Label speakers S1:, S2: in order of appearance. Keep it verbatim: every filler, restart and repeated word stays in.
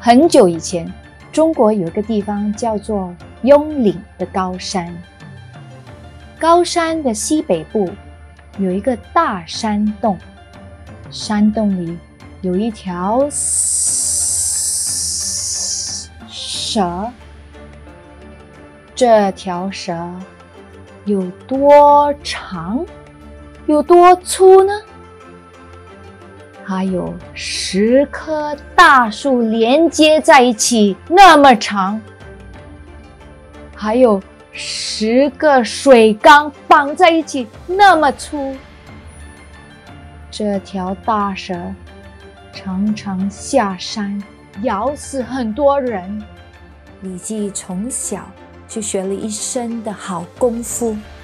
S1: 很久以前，中国有一个地方叫做雍岭的高山。高山的西北部有一个大山洞，山洞里有一条蛇。这条蛇有多长，有多粗呢？它有十棵大树连接在一起那么长，还有十个水缸绑在一起那么粗。这条大蛇常常下山咬死很多人。李记从小就学了一身的好功夫，